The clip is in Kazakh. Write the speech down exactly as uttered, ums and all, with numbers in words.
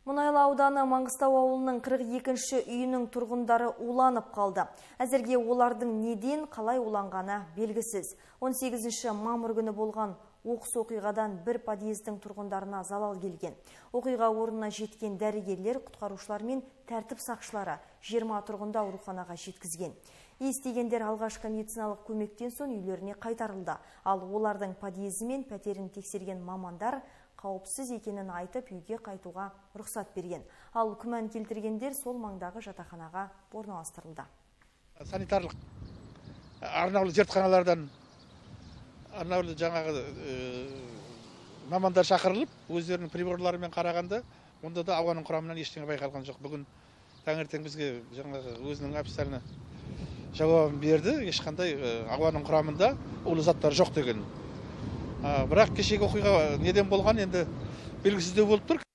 Мұнайлы ауданы Маңғыстау ауылының қырық екінші үйінің тұрғындары уланып қалды. Әзірге олардың неден қалай уланғаны белгісіз. он сегізінші мамыр күні болған оқыс оқиғадан бір подъездің тұрғындарына залал келген. Оқиға орнына жеткен дәрігерлер, құтқарушылар мен тәртіп сақшылары жиырма тұрғынды ауруханаға жеткізген. Естігендер алғашқы медициналық көмектен соң үйлеріне қайтарылды. Ал олардың подъезі мен пәтерін тексерген мамандар қауіпсіз екенін айтып үйге қайтуға рұқсат берген. Ал күмән келтіргендер сол маңдағы жатақханаға орналастырылды. Санитарлық арнаулы зертханалардан арнаулы жаңағы мамандар шақырылып, өздерінің приборларымен қарағанда, онда да ауаның құрамынан ештеңе байқалған жоқ. Бүгін таңертең бізге жаңағы өзінің официальны жауабын берді, ешқандай ауаның құрамында улы заттар жоқ деген. Бірақ кешегі оқиға неден болған енді белгісіздеу болып тұр.